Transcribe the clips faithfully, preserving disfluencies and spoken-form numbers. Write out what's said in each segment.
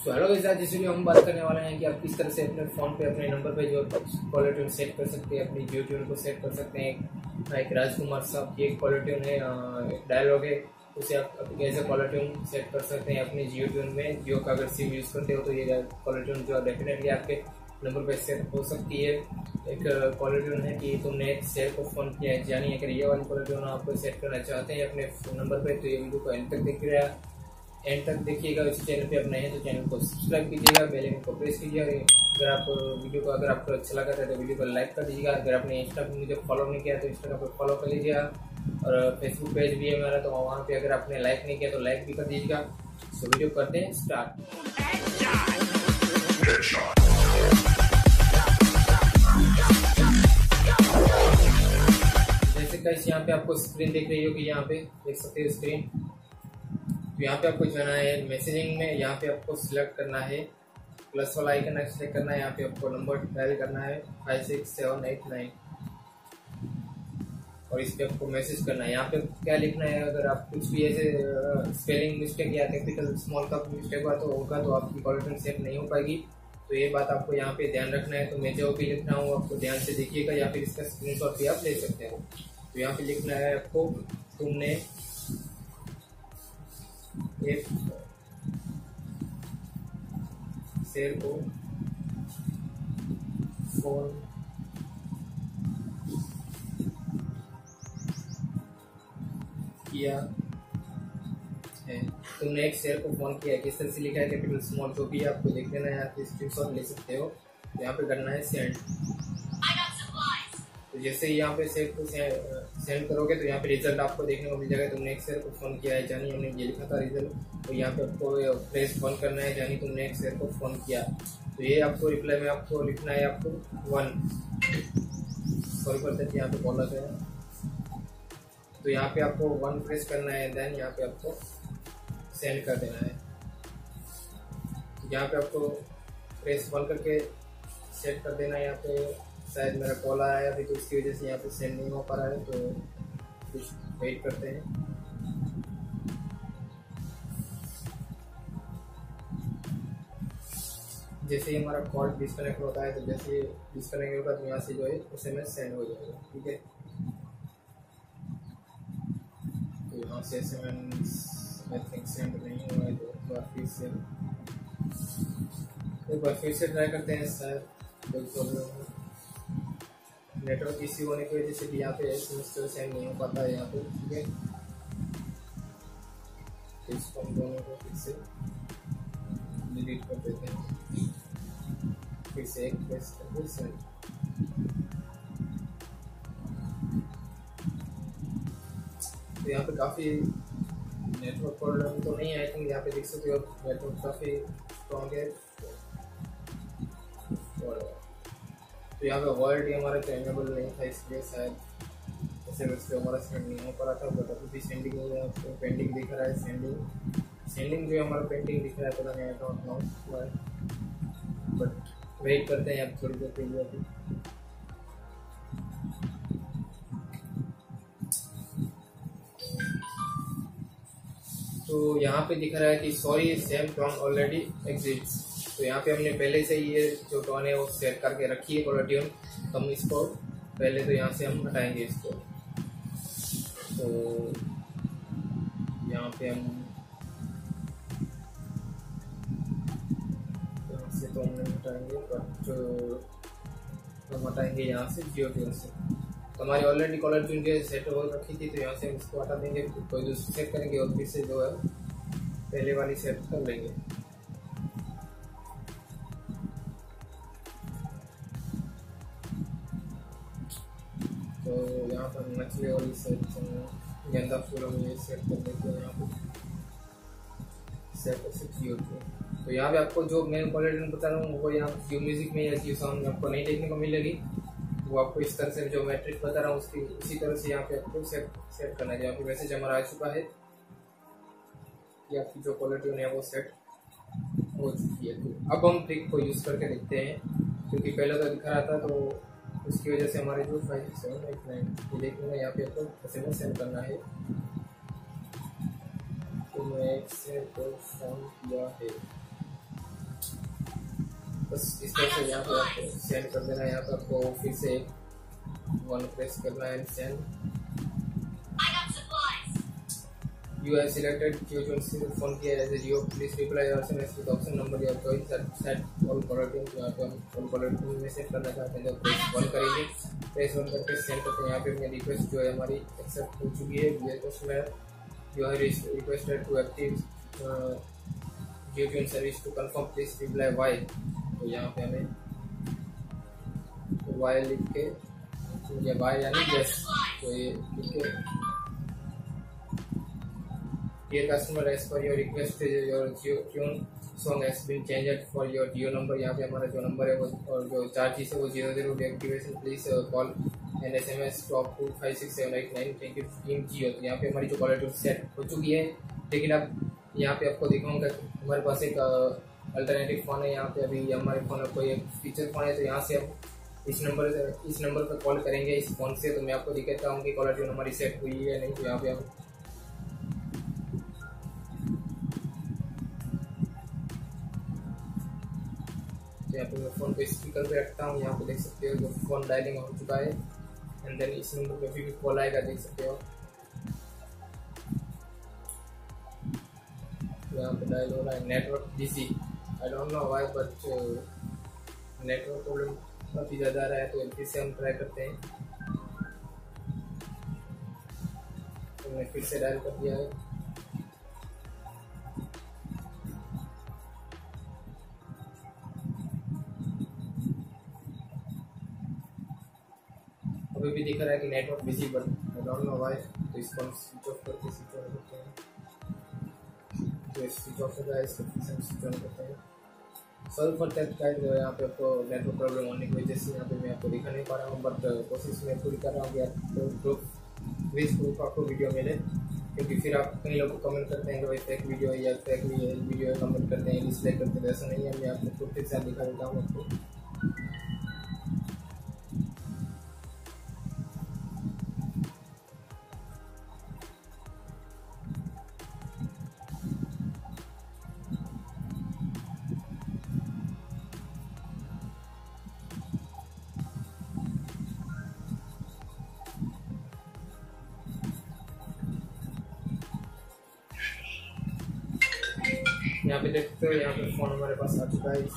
तो hello guys, आज इस वीडियो में हम बात करने वाले हैं कि आप किस तरह से अपने फ़ोन पे अपने नंबर पे जो कॉलर ट्यून सेट कर सकते हैं, अपनी जियो ट्यून को सेट कर सकते हैं। एक राजकुमार साहब की एक कॉलर ट्यून है, एक डायलॉग है, उसे आप कैसे कॉलर ट्यून सेट कर सकते हैं अपनी जियो ट्यून में। जियो का अगर सिम यूज़ करते हो तो ये कॉलर ट्यून जो डेफिनेटली आपके नंबर पे सेट हो सकती है। एक कॉलर ट्यून है कि तुमने एक शेयर को फ़ोन किया है, यानी अगर ये वाली कॉलर ट्यून आपको सेट करना चाहते हैं अपने नंबर पे तो ये वीडियो को एंड तक देख रहा है एंड तक देखिएगा। इस चैनल पे आप नए हैं तो चैनल को सब्सक्राइब कीजिएगा, बेल आइकन को प्रेस कीजिएगा। अगर आप वीडियो को अगर आपको अच्छा लगा था तो वीडियो को लाइक कर दीजिएगा। अगर आपने इंस्टा पर मुझे फॉलो नहीं किया तो इंस्टा पर फॉलो कर लीजिएगा, और फेसबुक पेज भी है मेरा, तो वहाँ पे अगर आपने लाइक नहीं किया तो लाइक भी कर दीजिएगा। तो वीडियो करते हैं स्टार्ट। जैसे गाइस यहाँ पे आपको स्क्रीन दिख रही होगी, यहाँ पे देख सकते हो स्क्रीन। तो यहाँ पे आपको जाना है मैसेजिंग में, यहाँ पे आपको सिलेक्ट करना है प्लस वाला आइकन सेलेक्ट करना है। यहाँ पे आपको नंबर डायल करना है five six seven eight nine, और इस पे आपको मैसेज करना है। यहाँ पे क्या लिखना है, अगर आप कुछ भी ऐसे स्पेलिंग मिस्टेक या कैपिटल स्मॉल का मिस्टेक हुआ तो होगा तो आपकी कॉलर ट्यून सेट नहीं हो पाएगी। तो ये बात आपको यहाँ पे ध्यान रखना है। तो मैं जो भी लिख रहा हूँ आपको ध्यान से देखिएगा, या फिर इसका स्क्रीनशॉट भी आप ले सकते हो। तो यहाँ पे लिखना है आपको, तुमने एक शेर को फोन किया है, तुमने एक शेयर को फोन किया है, किस तरह से लिखा है कैपिटल स्मॉल जो भी आपको देख लेना है, आप स्क्रीनशॉट ले सकते हो। यहाँ पे करना है सेंड। तो जैसे ही यहाँ पे शेयर को सेंड करोगे तो यहाँ पे रिजल्ट आपको देखने को मिल जाएगा। तुमने एक शेयर को फोन किया है, जानी हमने ये लिखा था रिजल्ट। तो यहाँ पे आपको प्रेस वन करना है, जानी तुमने एक शेयर को फोन किया। तो ये आपको रिप्लाई में आपको लिखना है आपको वन, सॉरी फॉर दैट, यहाँ पे बोला गया। तो यहाँ पे आपको वन प्रेस करना है, देन यहाँ पे आपको सेंड कर देना है। यहाँ पे आपको प्रेस वन करके सेट कर देना है। यहाँ पे शायद मेरा कॉल आया है अभी, तो इसकी वजह से यहाँ पे सेंड नहीं हो पा रहा है, तो कुछ वेट करते हैं। जैसे ही हमारा कॉल डिस्कनेक्ट होता है तो जैसे डिस्कनेक्ट होगा तो यहाँ से जो है उसे में सेंड हो जाएगा, ठीक है। तो यहाँ से S M S I think send नहीं हुआ है, तो एक बार फिर से एक बार फिर से ट्राई करते हैं। शायद कोई प्रॉब्लम है, नेटवर्क इश्यू होने की वजह से भी यहाँ पे एस एम एस सेंड नहीं हो पाता है यहाँ पे, ठीक है। तो इसको हम दोनों को फिर से डिलीट कर देते हैं, फिर से एक प्रेस करके सेंड। तो यहाँ पे काफ़ी नेटवर्क प्रॉब्लम तो नहीं है, आई थिंक यहाँ पे देख सकते हो नेटवर्क काफ़ी स्ट्रॉन्ग है। तो यहाँ पे वर्ड ही हमारा चेंजेबल नहीं था, इसलिए शायद ऐसे वैसे हमारा सेंड नहीं हो पा रहा था। बट अभी भी सेंडिंग हो गया, आपको पेंडिंग दिख रहा है। सेंडिंग सेंडिंग जो है हमारा पेंडिंग दिख रहा है, पता नहीं I don't know why, but wait करते हैं अब थोड़ी देर के लिए अभी। तो यहाँ पे दिख रहा है कि sorry same tone already exists. तो यहाँ पे हमने पहले से ये जो टोन है वो सेट करके रखी है कॉलर ट्यून, तो हम इसको पहले तो यहाँ से हम हटाएंगे इसको। तो यहाँ पे हम यहाँ से तो हम नहीं हटाएंगे, बट हम हटाएंगे यहाँ से जियो ट्यून से। तो हमारी ऑलरेडी कॉलर ट्यून जो सेट हो रखी थी, तो यहाँ से हम इसको हटा देंगे, कोई दूसरी सेट करेंगे और फिर से जो है पहले वाली सेट कर लेंगे। तो यहाँ पर मछली वाली सेट गेंदा फूलों में ये सेट कर देते हैं, यहाँ पे सेट ऐसे जियो ट्यून। तो यहाँ पे आपको जो मैं कॉलर ट्यून बता रहा हूँ वो यहाँ जियो म्यूजिक में या जियो साउंड में आपको नहीं देखने को मिलेगी। वो आपको इस तरह से जो मैट्रिक बता रहा हूँ उसकी उसी तरह से यहाँ पे आपको सेट सेट करना है। यहाँ पे मैसेज हमारा आ चुका है कि आपकी जो कॉलर ट्यून है वो सेट हो चुकी है। तो अब हम ट्रिक को यूज़ करके देखते हैं, क्योंकि पहले तो दिखा रहा था तो उसकी वजह से हमारे जो फाइव सेवन एट नाइन ये देखना यहाँ पे आपको एस एम एस सेंड करना है। तो मैं एक से तो फोन किया है, बस इस तरह से यहाँ पे आपको सेंड कर देना है। यहाँ पे आपको फिर से वन प्रेस करना है, send. You have selected Jio twenty phone किया जैसे जियो, प्लीज रिप्लाई और SMS with option number your choice set all caller tune. यहाँ पे हम ऑल कॉलर ट्यून में सेट करना चाहते हैं, तो प्रेस वन करेंगे, प्रेस वन करके सेंड करते हैं। यहाँ पे अपनी रिक्वेस्ट जो है हमारी एक्सेप्ट हो चुकी है। ये customer you have requested to active Jio tune service to confirm please reply Y. तो यहाँ पे हमें वाई लिख के, ये वाई यानी यस, तो ये लिख के Dear customer, as per your request, your Jio tune song has been changed for your Jio number। यहाँ पे हमारा जो नंबर है वो और जो चार्जेस है वो zero zero activation please call and S M S top to five six seven eight nine thank you in Jio. तो यहाँ पे हमारी जो कॉलर ट्यून सेट हो चुकी है। लेकिन अब यहाँ पे आपको दिखाऊंगा हमारे पास एक अल्टरनेटिव फ़ोन है। यहाँ पे अभी हमारे फ़ोन में कोई एक फीचर फ़ोन है, तो यहाँ से अब इस नंबर से इस नंबर पर कॉल करेंगे इस फ़ोन से। तो मैं आपको दिखाता हूँ कि कॉलर ट्यून हमारी सेट हुई है नहीं। तो यहाँ पे हम यहाँ पे मैं फ़ोन पे स्पीकर पे रखता हूँ। यहाँ पे देख सकते हो जो फ़ोन डायलिंग हो चुका है, एंड देन इस नंबर पे भी कॉल आएगा, देख सकते हो यहाँ पे डायल हो रहा है। Network busy, I don't know why but network problem काफ़ी ज़्यादा आ रहा है। तो फिर से हम ट्राई करते हैं। तो मैंने फिर से डायल कर दिया है। अभी भी दिख रहा है कि network busy, but I don't know why. तो इसको हम स्विच ऑफ करके स्विच ऑन करते हैं। तो स्विच ऑफ हो जाए, इसको फिर से स्विच ऑन करते हैं। सॉरी फॉर दैट गाइस, यहाँ पे आपको नेटवर्क प्रॉब्लम होने की वजह से यहाँ पे मैं आपको दिखा नहीं पा रहा हूँ, बट कोशिश मैं पूरी कर रहा हूँ कि आपको प्रूफ विथ प्रूफ आपको वीडियो मिले। क्योंकि फिर आप कई लोग कमेंट करते हैं कि भाई फेक वीडियो है या फेक वीडियो है, कमेंट करते हैं, डिसलाइक करते हैं। ऐसा नहीं है, मैं आपको प्रूफ के साथ दिखा देता हूँ आपको। यहाँ पे देखते हो, यहाँ पे फोन हमारे पास आ चुका है।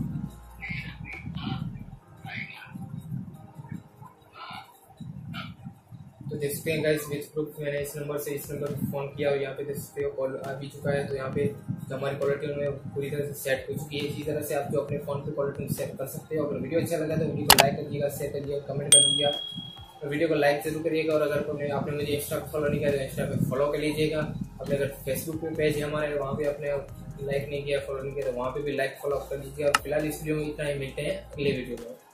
तो देख सकते हैं गाइस विथ प्रूफ मैंने इस नंबर से इस नंबर पर फोन किया और यहाँ पे देख सकते हो कॉल आ भी चुका है। तो यहाँ पे हमारी कॉलर ट्यून में पूरी तरह से सेट हो चुकी है। इसी तरह से आप जो अपने फोन पे कॉलर ट्यून सेट कर सकते हो। अगर वीडियो अच्छा लगा तो वीडियो को लाइक करिएगा, शेयर करिएगा, कमेंट कर दीजिएगा, तो वीडियो को लाइक जरूर करिएगा। और अगर आपने मुझे इंस्टा पर फॉलो नहीं किया तो इंस्टा पे फॉलो कर लीजिएगा। अपने अगर फेसबुक पे पेज है हमारे, वहाँ पे अपने लाइक नहीं किया, फॉलो नहीं किया, तो वहाँ पे भी लाइक फॉलो कर लीजिएगा। फिलहाल इस वीडियो में इतना ही, मिलते हैं अगले वीडियो में।